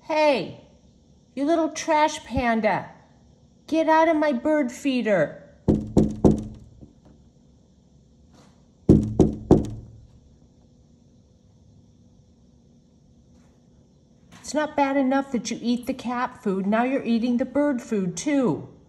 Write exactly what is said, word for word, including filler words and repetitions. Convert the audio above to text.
Hey, you little trash panda, get out of my bird feeder. It's not bad enough that you eat the cat food, now you're eating the bird food too.